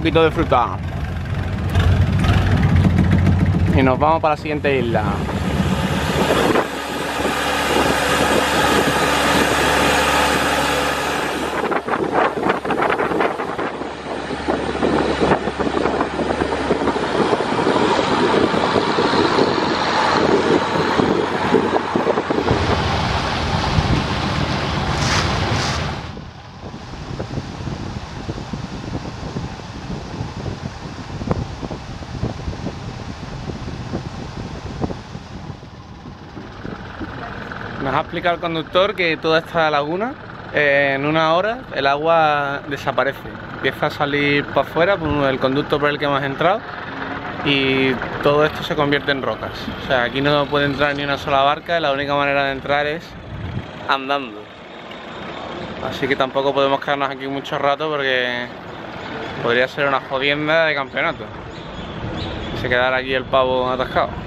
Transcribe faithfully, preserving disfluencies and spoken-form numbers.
poquito de fruta. Y nos vamos para la siguiente isla. Nos ha explicado el conductor que toda esta laguna, eh, en una hora, el agua desaparece. Empieza a salir para afuera por el conducto por el que hemos entrado y todo esto se convierte en rocas. O sea, aquí no puede entrar ni una sola barca y la única manera de entrar es andando. Así que tampoco podemos quedarnos aquí mucho rato porque podría ser una jodienda de campeonato. Y se quedara aquí el pavo atascado.